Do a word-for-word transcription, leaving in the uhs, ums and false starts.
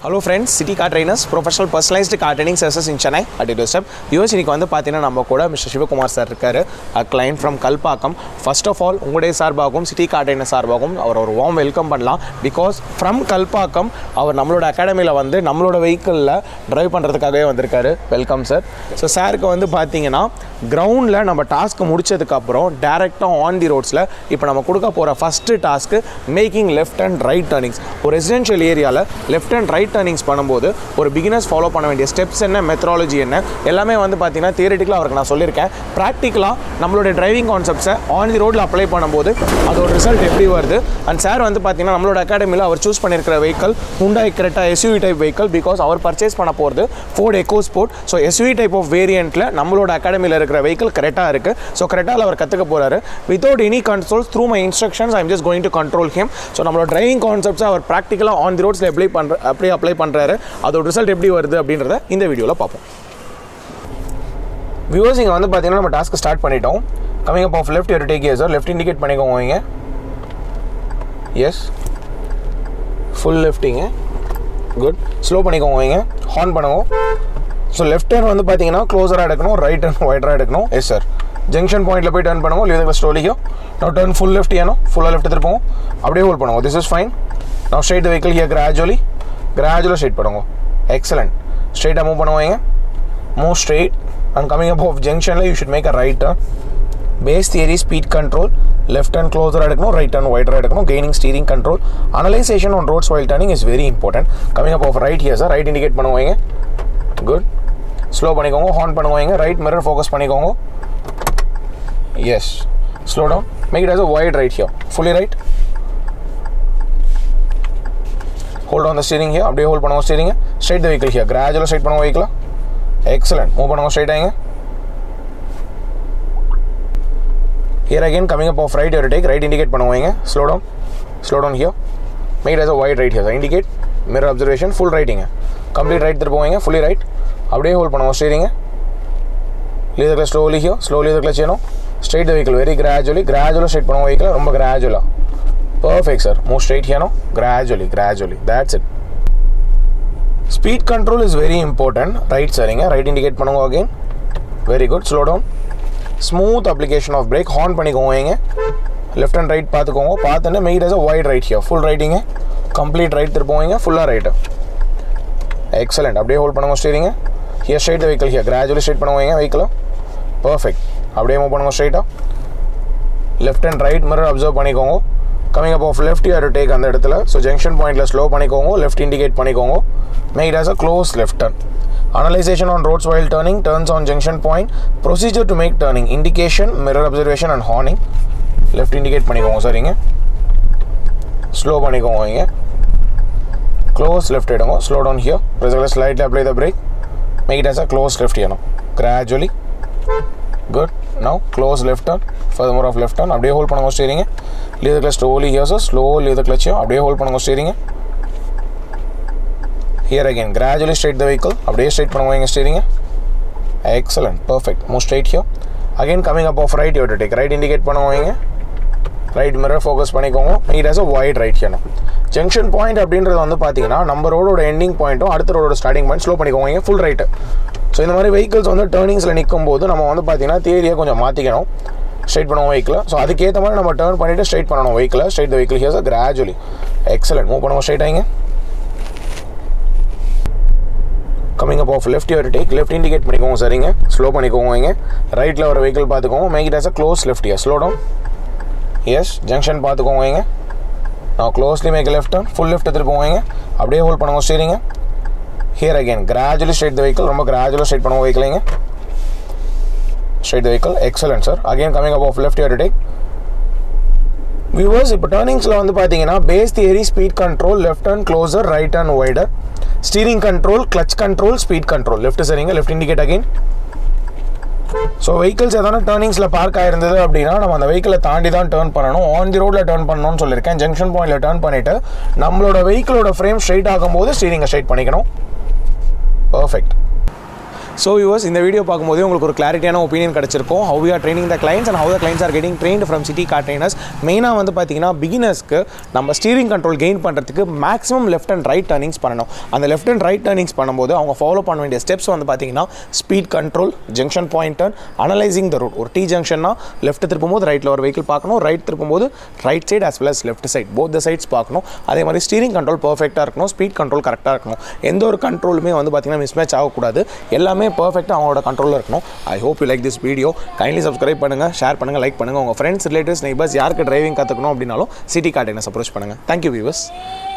Hello friends, City Car Trainers, professional personalized car training services in Chennai at your doorstep. Viewers, இன்னைக்கு வந்து பாத்தீங்கன்னா நம்ம கூட Mister Shivakumar sir இருக்காரு. A client from Kalpakkam. First of all, உங்களுடைய சார்பாகவும் City Car Trainers சார்பாகவும் அவர் ஒரு warm welcome பண்ணலாம். Because from Kalpakkam அவர் நம்மளோட அகாடமில வந்து நம்மளோட வெஹிக்கிள்ல டிரைவ் பண்றதுக்காகவே வந்திருக்காரு. Welcome sir. ஸோ சாருக்கு வந்து பாத்தீங்கன்னா கிரவுண்ட்ல நம்ம டாஸ்க் முடிச்சதுக்கு அப்புறம் டைரக்டா ஆன் தி ரோட்ஸ்ல இப்போ நம்ம கொடுக்க போற first task making left and right turnings. ஒரு ரெசிடென்ஷியல் ஏரியால லெஃப்ட் அண்ட் ரைட் டர்னிங்ஸ் பண்ணும்போது ஒரு பிகினர்ஸ் ஃபாலோ பண்ண வேண்டிய ஸ்டெப்ஸ் என்ன, மெத்தடாலஜி என்ன, எல்லாமே வந்து பார்த்தீங்கன்னா தியரிட்டிக்கலாக அவருக்கு நான் சொல்லியிருக்கேன். ப்ராக்டிக்கலாக நம்மளுடைய டிரைவிங் கான்செப்ட்ஸை ஆன் தி ரோடில் அப்ளை பண்ணும்போது அதோட ரிசல்ட் எப்படி வருது. அண்ட் சார் வந்து பார்த்தீங்கன்னா நம்மளோட அகாடமியில் அவர் சூஸ் பண்ணியிருக்கிற vehicle Hyundai Creta SUV type vehicle. Because அவர் பர்ச்சேஸ் பண்ண போகிறது Ford EcoSport. So SUV type of வேரியண்ட்டில் நம்மளோட அகாடமியில் இருக்கிற வெஹிக்கல் Creta இருக்குது. ஸோ Cretaவில் அவர் கற்றுக்க போகிறாரு. Without any controls through my instructions I am just going to control him. So நம்மளோட டிரைவிங் கான்செப்ட்ஸை அவர் ப்ராக்டிக்கலாக ஆன் தி ரோட்ஸில் அப்ளை பண்ணுற அப்படியே அப்ளை பண்ணுறாரு. அதோட ரிசல்ட் எப்படி வருது அப்படின்றத இந்த வீடியோவில் பார்ப்போம். வியூவர்ஸ், இங்கே வந்து பார்த்தீங்கன்னா நம்ம டாஸ்க்கு ஸ்டார்ட் பண்ணிட்டோம். Coming up of left you take here sir. Left indicate பண்ணிக்கோங்க. எஸ், ஃபுல் லெஃப்டிங்க. குட். ஸ்லோ பண்ணிக்கோங்க. ஹார்ன் பண்ணுவோம். ஸோ லெஃப்ட் டர்ன் வந்து பார்த்தீங்கன்னா க்ளோஸராக எடுக்கணும், ரைட் டர்ன் ஒய்டராக எடுக்கணும். Yes sir. ஜங்ஷன் பாயிண்டில் போய் டர்ன் பண்ணுவோம். லீவ் ஸ்லோலியோ. நான் டர்ன் ஃபுல் லெஃப்ட் ஏனோ ஃபுல்லாக லெஃப்ட் திருப்போம். அப்படியே ஹோல்ட் பண்ணுவோம். This is fine. நான் straight the vehicle here gradually கிராஜுவலாக ஸ்ட்ரைட் பண்ணுங்க. எக்ஸலண்ட். ஸ்ட்ரைட்டாக மூவ் பண்ணுவாங்க. Move straight. And coming up of ஜங்ஷனில் you should make a right turn. Base theory speed control. Left turn க்ளோஸராக எடுக்கணும், ரைட் டர்ன் வைடராக எடுக்கணும். Gaining steering control. Analysation on roads while turning is very important. Coming up of right here sir. Right indicate பண்ணுவாங்க. Good. Slow பண்ணிக்கோங்க. Horn பண்ணுவாங்க. Right mirror focus பண்ணிக்கோங்க. Yes. Slow down. Make it as a wide right here. Fully right. Hold on the steering here. அப்படியே hold பண்ணுவோம் steering. Straight the vehicle here. கிராஜுவலாக straight பண்ணுவோம் vehicle. Excellent. Move பண்ணுவோம் straight ஆகிங்க. Here again coming up of right you take. Right indicate பண்ணுவாங்க. Slow down. Slow down here. Make it as a wide right here. Indicate mirror observation. Full ரைட்டிங்க. Complete right திருப்போங்க. Fully right. அப்படியே hold பண்ணுவோம் steering. Leave the clutch slowly here. Slowly the clutch வேணும். Straight the vehicle very gradually. கிராஜுவலாக straight பண்ணுவோம் vehicle. ரொம்ப கிராஜுவலாக. Perfect sir. Move straight here now. Gradually, gradually. That's it. Speed control is very important. Right sir. Right indicate பண்ணுங்க again. Very good. Slow down. Smooth application of brake. Horn பண்ணிக்கோங்க. Left and right பார்த்துக்கோங்க. பார்த்துட்டு make it as a wide right here. Full righting. Complete right திருப்போங்க. Full right. Excellent. அப்படியே hold பண்ணுங்க steering. Here straight the vehicle here. Gradually straight பண்ணுங்க vehicle. Perfect. அப்படியே move பண்ணுங்க straight. Left and right mirror observe பண்ணிக்கோங்க. Coming up off left you have to take அந்த இடத்துல. So junction pointல slow பண்ணிக்கோங்க. Left indicate பண்ணிக்கோங்க. Make it as a close left turn. Analyzation on roads while turning. Turns on junction point. Procedure to make turning. Indication, mirror observation and horning. Left indicate பண்ணிக்கோங்க sir. இங்க slow பண்ணிக்கோங்க. இங்க close left எடுங்க. Slow down here. Press slightly apply the brake. Make it as a close left here now. Gradually. Good. Now close left turn. Furthermore of left turn. அப்படியே hold பண்ணுங்க steering. Leave the clutch slowly here sir. Slow leave the clutch here. அப்படியே hold பண்ணுங்க steering. Here again gradually straight the vehicle. அப்படியே straight பண்ணுங்க steering. Excellent. Perfect. Move straight here. Again coming up off right you have to take. Right indicate பண்ணுங்க. Right mirror focus பண்ணிக்கோங்க. It has a wide right here now. Junction point அப்படின்றது வந்து பார்த்தீங்கன்னா நம்ம ரோடோட எண்டிங் பாயிண்ட்டும் அடுத்த ரோடோட ஸ்டார்டிங் பாயிண்ட். ஸ்லோ பண்ணிக்கோங்க. Full right. ஸோ இந்த மாதிரி வெஹிக்கிள்ஸ் வந்து டர்னிங்ஸில் நிற்கும் போது நம்ம வந்து பார்த்தீங்கன்னா தியரியை கொஞ்சம் மாற்றிக்கணும். ஸ்ட்ரைட் பண்ணுவோம் வெஹிக்கில். ஸோ அதுக்கேற்ற மாதிரி நம்ம டர்ன் பண்ணிவிட்டு ஸ்ட்ரைட் பண்ணணும் vehicle. Straight the vehicle here gradually. Excellent. Move பண்ணுவோம் ஸ்ட்ரைட் ஆகிங்க. Coming up of left you take. Left indicate பண்ணிக்கோங்க சரிங்க. ஸ்லோ பண்ணிக்கோங்க. ரைட்டில் ஒரு வெஹிக்கிள் பார்த்துக்கோங்க. Make it as a close left here. Slow down. Yes. Junction பார்த்துக்கோங்க. நான் closely make left turn. Full left திருப்போங்க. அப்படியே ஹோல்ட் பண்ணுங்க ஸ்டீரிங்க. Here again gradually straight the vehicle. ரொம்ப கிராஜுவலாக ஸ்ட்ரைட் பண்ணுவோம் வெஹிக்கிளிங்க. Straight the vehicle. Excellent sir. Again coming up off left you have to take. Viewers, இப்போ டர்னிங்ஸில் வந்து பார்த்தீங்கன்னா base theory, speed control, left turn closer, right turn wider, steering control, clutch control, speed control. Left சரிங்க. Left indicate again. So vehicles எதனா டர்னிங்ஸில் park ஆயிருந்தது அப்படின்னா நம்ம அந்த வெஹிக்கிளை தாண்டி தான் டர்ன் பண்ணணும். ஆன் தி ரோடில் டர்ன் பண்ணணும்னு சொல்லியிருக்கேன். ஜங்ஷன் பாயிண்டில் டர்ன் பண்ணிவிட்டு நம்மளோட வெஹிக்கிளோட ஃப்ரேம் ஸ்ட்ரைட் ஆகும்போது ஸ்டீரிங்கை ஸ்ட்ரைட் பண்ணிக்கணும். பர்ஃபெக்ட். ஸோ வியூவர்ஸ் இந்த வீடியோ பார்க்கும்போது உங்களுக்கு ஒரு கிளாரிட்டியான ஒப்பீனியன் கிடச்சிருக்கும். How we are training the clients and how the clients are getting trained from City Car Trainers. மெயினாக வந்து பார்த்தீங்கன்னா பிகினர்ஸ்க்கு நம்ம ஸ்டீரிங் கண்ட்ரோல் கெயின் பண்ணுறதுக்கு maximum left and right turnings பண்ணணும். அந்த லெஃப்ட் அண்ட் ரைட் டர்னிங்ஸ் பண்ணும்போது அவங்க ஃபாலோ பண்ண வேண்டிய ஸ்டெப்ஸ் வந்து பார்த்தீங்கன்னா speed control, junction point turn, analysing the route. ஒரு டி ஜங்ஷன்னா லெஃப்ட் திருப்பும்போது ரைட்டில் ஒரு வெஹிக்கிள் பார்க்கணும், ரைட் திருப்பும்போது right side as well as left side both the sides பார்க்கணும். அதே மாதிரி ஸ்டீரிங் கண்ட்ரோல் பர்ஃபெக்டாக இருக்கணும், ஸ்பீட் கண்ட்ரோல் கரெக்டாக இருக்கணும். எந்த ஒரு கண்ட்ரோலுமே வந்து பார்த்தீங்கன்னா மிஸ் மேட்ச் ஆகக்கூடாது. எல்லாமே பர்ஃபெக்டாக அவங்களோட கண்ட்ரோலில் இருக்கணும். I hope you like this video. Kindly subscribe பண்ணுங்கள், ஷேர் பண்ணுங்கள், லைக் பண்ணுங்கள். உங்கள் ஃப்ரெண்ட்ஸ், ரிலேட்டிவ்ஸ், நெய்பர்ஸ் யாருக்கு டிரைவிங் கற்றுக்கணும் அப்படின்னாலும் சிட்டி கார் ட்ரைனர்ஸ் அப்ரோச் பண்ணுங்கள். Thank you viewers.